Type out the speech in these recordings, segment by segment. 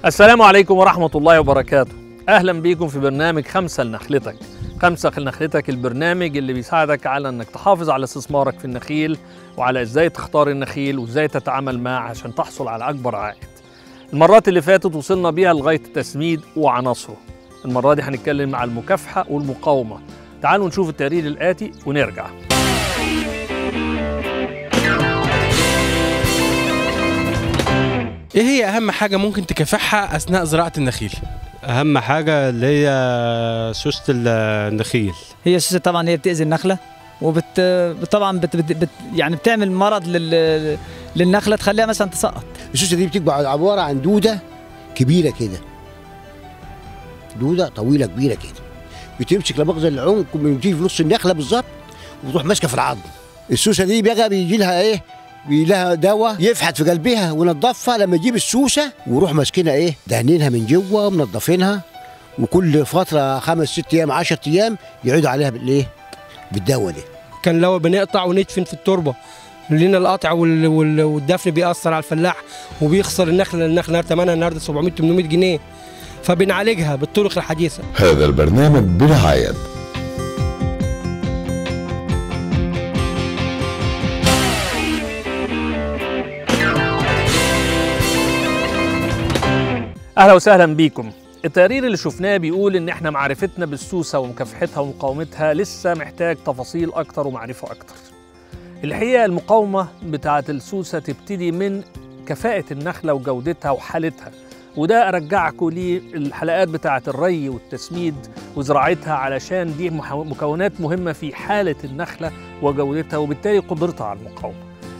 السلام عليكم ورحمة الله وبركاته. أهلا بيكم في برنامج خمسة لنخلتك. خمسة لنخلتك البرنامج اللي بيساعدك على أنك تحافظ على استثمارك في النخيل وعلى إزاي تختار النخيل وإزاي تتعامل معه عشان تحصل على أكبر عائد. المرات اللي فاتت وصلنا بيها لغاية التسميد وعناصره. المرة دي هنتكلم على المكافحة والمقاومة. تعالوا نشوف التقرير الآتي ونرجع. ايه هي اهم حاجه ممكن تكافحها اثناء زراعه النخيل؟ اهم حاجه اللي هي سوسه النخيل. هي السوسه طبعا هي بتاذي النخله طبعا يعني بتعمل مرض للنخله، تخليها مثلا تسقط. السوسه دي بتبقى عباره عن دوده كبيره كده، دوده طويله كبيره كده، بتمسك لمغزى العنق بتيجي في نص النخله بالظبط وتروح ماسكه في العظم. السوسه دي بقى بيجي لها ايه؟ لها دواء يفحت في قلبها وينضفها. لما يجيب السوسه ويروح ماسكينها ايه؟ دهنينها من جوه ومنضفينها، وكل فتره 5 6 ايام 10 ايام يعيدوا عليها بالايه؟ بالدواء ده. كان لو بنقطع وندفن في التربه، لنا القطع والدفن بيأثر على الفلاح وبيخسر النخله ثمنها النهارده 700 800 جنيه، فبنعالجها بالطرق الحديثه. هذا البرنامج برعايه أهلا وسهلا بيكم. التقرير اللي شفناه بيقول إن إحنا معرفتنا بالسوسة ومكافحتها ومقاومتها لسه محتاج تفاصيل أكتر ومعرفة أكتر. الحقيقة المقاومة بتاعة السوسة تبتدي من كفاءة النخلة وجودتها وحالتها، وده أرجعكم للحلقات بتاعة الري والتسميد وزراعتها، علشان دي مكونات مهمة في حالة النخلة وجودتها وبالتالي قدرتها على المقاومة.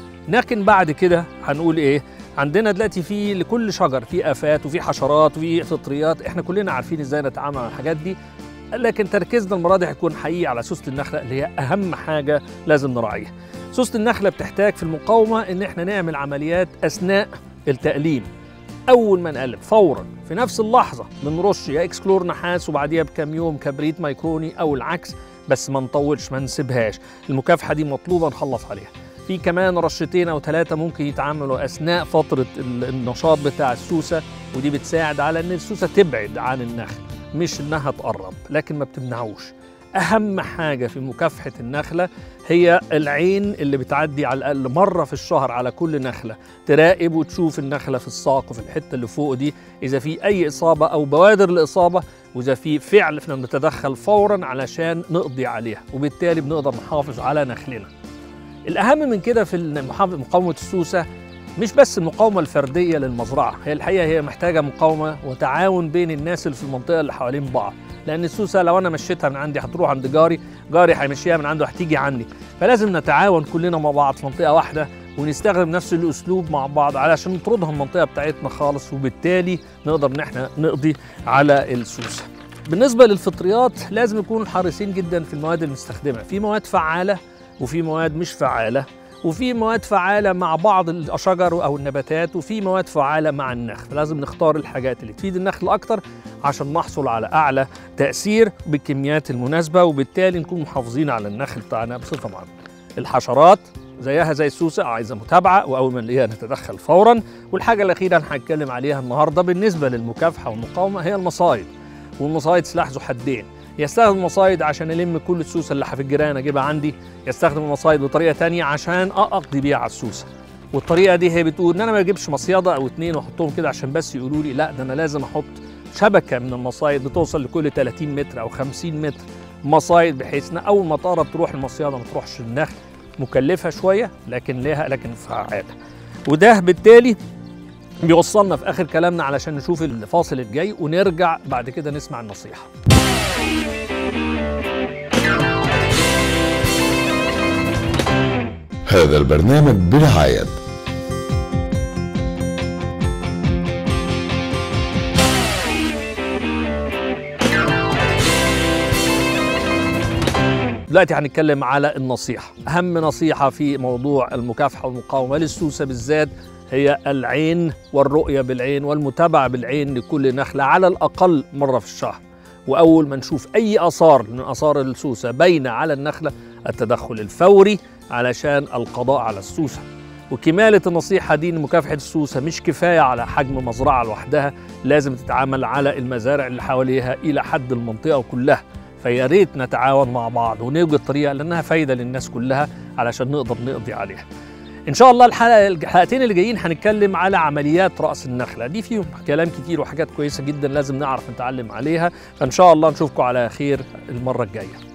لكن بعد كده هنقول إيه؟ عندنا دلوقتي في لكل شجر في آفات وفي حشرات وفي فطريات، احنا كلنا عارفين ازاي نتعامل مع الحاجات دي، لكن تركيزنا المرة دي هيكون حقيقي على سوسة النخلة اللي هي أهم حاجة لازم نراعيها. سوسة النخلة بتحتاج في المقاومة إن احنا نعمل عمليات أثناء التقليم. أول ما نقلب فورا في نفس اللحظة بنرش يا إكسكلور نحاس وبعديها بكام يوم كبريت ميكروني أو العكس، بس ما نطولش ما نسيبهاش. المكافحة دي مطلوبة نخلص عليها. في كمان رشتين أو 3 ممكن يتعاملوا أثناء فترة النشاط بتاع السوسة، ودي بتساعد على أن السوسة تبعد عن النخل، مش إنها تقرب، لكن ما بتمنعوش. أهم حاجة في مكافحة النخلة هي العين اللي بتعدي على الأقل مرة في الشهر على كل نخلة، تراقب وتشوف النخلة في الساق وفي الحتة اللي فوق دي إذا في أي إصابة أو بوادر الإصابة، وإذا في فعل احنا بنتدخل فورا علشان نقضي عليها، وبالتالي بنقدر نحافظ على نخلنا. الأهم من كده في مقاومة السوسة مش بس المقاومة الفردية للمزرعة، هي الحقيقة هي محتاجة مقاومة وتعاون بين الناس اللي في المنطقة اللي حوالين بعض، لأن السوسة لو أنا مشيتها من عندي هتروح عند جاري هيمشيها من عنده هتيجي عندي، فلازم نتعاون كلنا مع بعض في منطقة واحدة ونستخدم نفس الأسلوب مع بعض علشان نطردها من المنطقة بتاعتنا خالص، وبالتالي نقدر إن احنا نقضي على السوسة. بالنسبة للفطريات لازم نكون حريصين جدا في المواد المستخدمة، في مواد فعالة وفي مواد مش فعالة، وفي مواد فعالة مع بعض الأشجار أو النباتات، وفي مواد فعالة مع النخل. لازم نختار الحاجات اللي تفيد النخل أكتر عشان نحصل على أعلى تأثير بالكميات المناسبة، وبالتالي نكون محافظين على النخل بتاعنا بصفة عامة. الحشرات زيها زي السوسة عايزة متابعة، وأول ما نلاقيها نتدخل فورا. والحاجة الأخيرة اللي هنتكلم عليها النهاردة بالنسبة للمكافحة والمقاومة هي المصايد. والمصايد سلاح ذو حدين، يستخدم المصايد عشان الم كل السوسه اللي في الجيران اجيبها عندي، يستخدم المصايد بطريقه ثانيه عشان اقضي بيها على السوسه. والطريقه دي هي بتقول ان انا ما اجيبش مصيده او 2 واحطهم كده عشان بس يقولوا لي، لا ده انا لازم احط شبكه من المصايد بتوصل لكل 30 متر او 50 متر مصايد، بحيث ان اول ما تقرب تروح المصيده ما تروحش النخل. مكلفه شويه لكن فعاله. وده بالتالي بيوصلنا في اخر كلامنا علشان نشوف الفاصل الجاي ونرجع بعد كده نسمع النصيحه. هذا البرنامج برعاية دلوقتي هنتكلم على النصيحة. أهم نصيحة في موضوع المكافحة والمقاومة للسوسة بالذات هي العين والرؤية بالعين والمتابعة بالعين لكل نخلة على الأقل مرة في الشهر. وأول ما نشوف أي آثار من آثار السوسة باينة على النخلة التدخل الفوري علشان القضاء على السوسة. وكمالة النصيحة دي إن مكافحة السوسة مش كفاية على حجم مزرعة لوحدها، لازم تتعامل على المزارع اللي حواليها إلى حد المنطقة كلها. فيا ريت نتعاون مع بعض ونوجد طريقة لأنها فايدة للناس كلها علشان نقدر نقضي عليها. إن شاء الله الحلقتين اللي جايين هنتكلم على عمليات رأس النخلة، دي فيهم كلام كتير وحاجات كويسة جدا لازم نعرف نتعلم عليها. فإن شاء الله نشوفكم على خير المرة الجاية.